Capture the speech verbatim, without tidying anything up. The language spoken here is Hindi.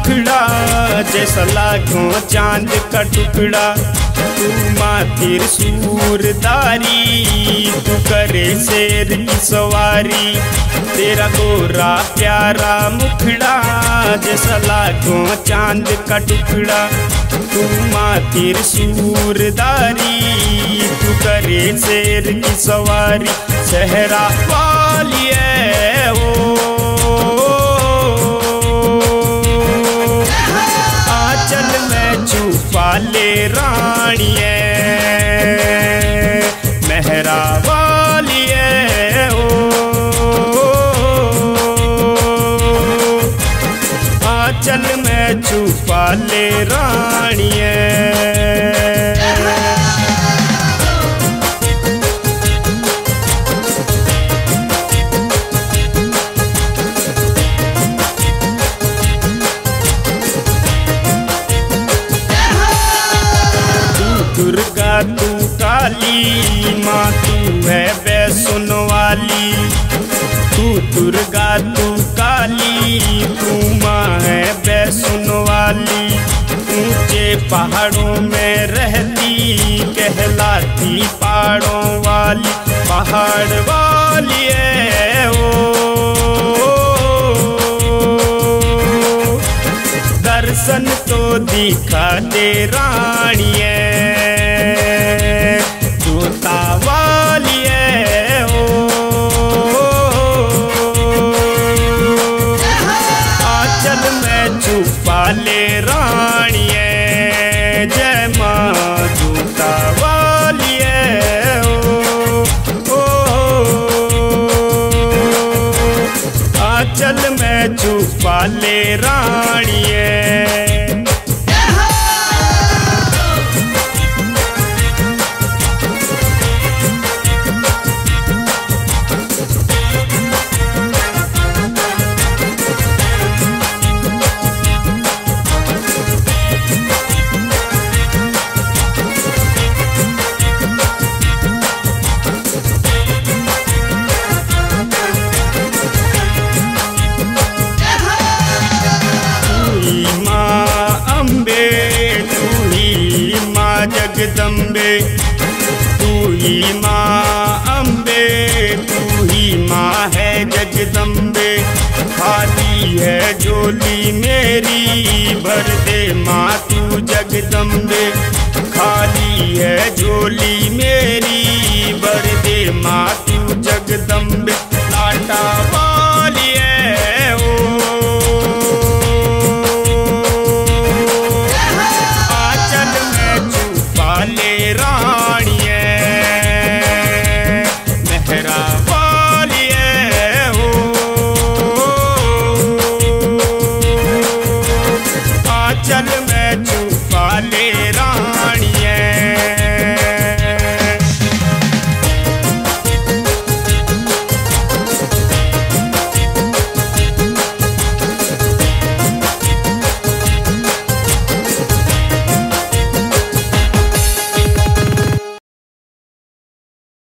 मुखड़ा जैसा लागो चांद का टुकड़ा। तू माथिर सूरदारी, तू करे शेर की सवारी। तेरा गोरा प्यारा मुखड़ा जैसा लागो चांद का टुकड़ा। तू माथिर सूरदारी, तू करे शेर की सवारी। सहरा वाली है वो आंचल में छुपा ले रानिए, मेहरा वाली है ओ आंचल में छुपा ले रानिए। दुर्गा तू काली माँ, तू है बैसुन वाली। तू दुर्गा तू काली, तू माँ है बैसुन वाली। ऊंचे पहाड़ों में रहती, कहलाती पहाड़ों वाली। पहाड़ वाली है ओ दर्शन तो दिखा दे रानिए, जोता वाली है ओ आंचल में छुपा ले रानिए। जय माँ जोता वाली है ओ, ओ आंचल में छुपा ले रानिए। जगदम्बे तू ही माँ अम्बे, तू ही माँ है जगदम्बे। खाली है झोली मेरी, भर दे माँ तू जगदम्बे। खाली है झोली मेरी, भर दे माँ तू जगदम्बे। लाटा